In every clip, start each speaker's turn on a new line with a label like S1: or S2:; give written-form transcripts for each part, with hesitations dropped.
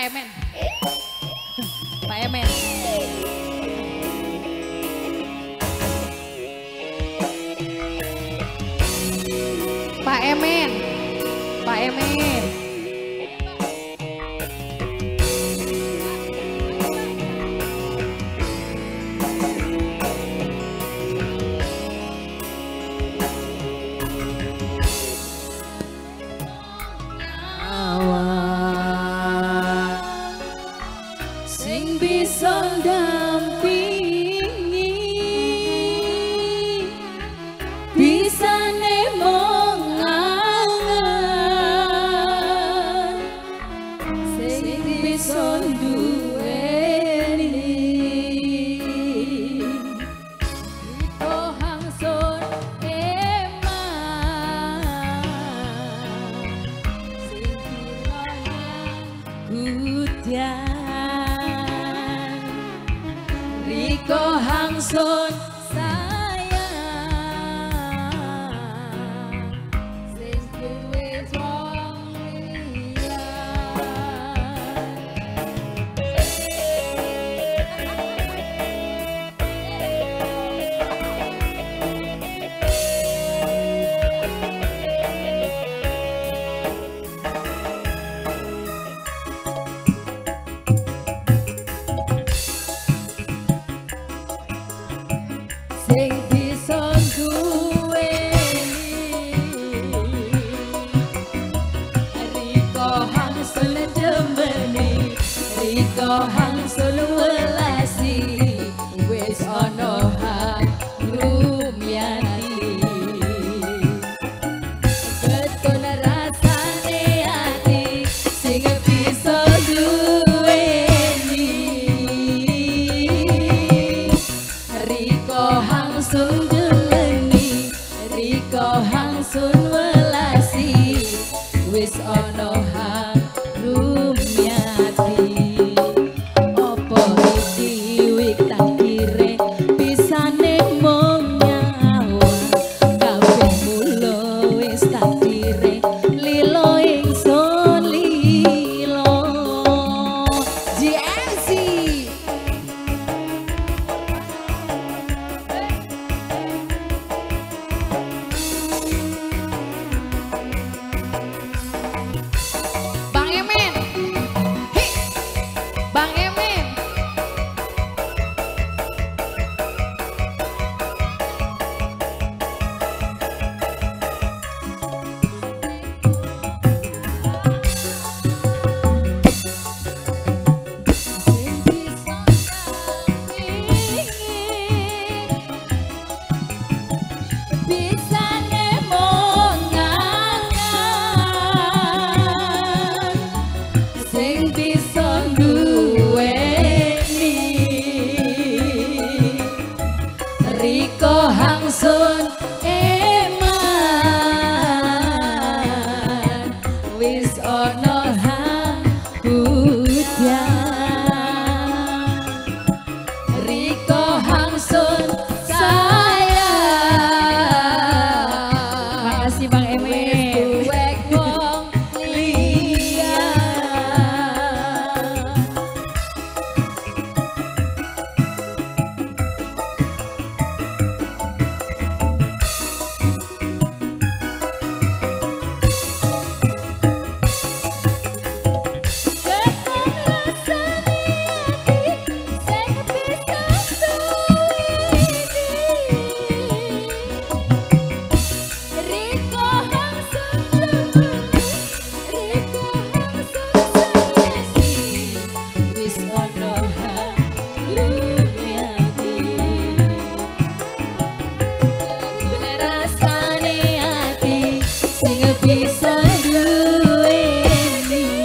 S1: Emen. Pak Emen. Pak Emen. Pak Emen.
S2: Sing bisa ndampingi bisa nemongan sing bisa duweni oh hangsun eman sing kudian Riko hangsun sayang sing duwe wong sing bisa duweni Riko hangsun demeni Riko hangsun welasi wis ana rumyani beton rasane ati sing bisa duweni Riko hangsun demeni Riko hangsun welasi wis ana rumyati opo iki wik takdire bisane mung nyawa kabeh mulo wis takdire lilo ingsun lilo GMC
S1: Bang Emen. Hei. Bang Emen. Bisane mongangan sing bisa duweni Riko hangsun eman wis ana budian Riko hangsun sayang makasih Bang Emen wek wong liya bisa duweni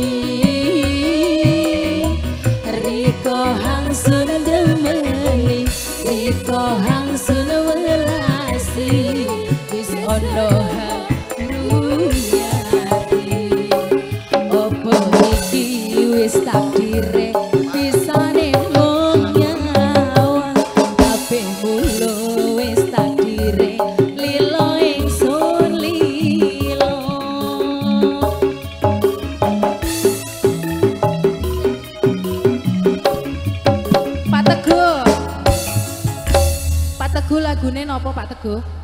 S1: Riko hangsun demeni Riko hangsun welasi wis ana rumyati opo iki wis takdire bisane mung nyawa kabeh mulo wis takdire lilo ingsun lilo
S2: Teguh. Pak Teguh lagune nopo Pak Teguh?